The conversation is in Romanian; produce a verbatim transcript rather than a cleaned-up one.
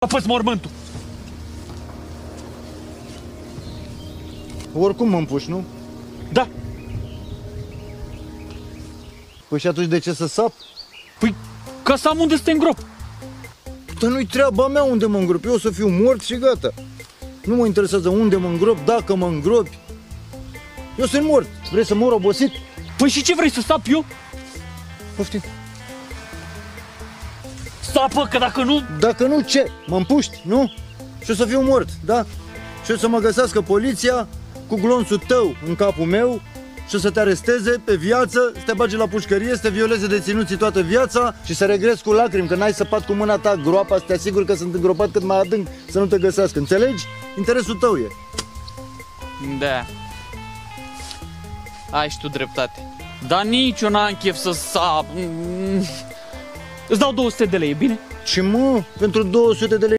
Apăs mormântul. Oricum mă împuși, nu? Da. Păi și atunci de ce să sap? Păi, ca să am unde să te îngrop. Dar nu-i treaba mea unde mă îngrop, eu o să fiu mort și gata. Nu mă interesează unde mă îngrop, dacă mă îngropi. Eu sunt mort, vrei să mor obosit? Păi și ce vrei să sap eu? Poftim. Sapă, că dacă nu... Dacă nu, ce? Mă împuști, nu? Și o să fiu mort, da? Și o să mă găsească poliția cu glonțul tău în capul meu și o să te aresteze pe viață, să te bage la pușcărie, să te violeze deținuții toată viața și să regrezi cu lacrimi că n-ai săpat cu mâna ta groapa, să te asiguri că sunt îngropat cât mai adânc să nu te găsească. Înțelegi? Interesul tău e. Da. Ai și tu dreptate. Dar nici eu n-am chef să sap. Îți dau două sute de lei, e bine? Ce mă? Pentru două sute de lei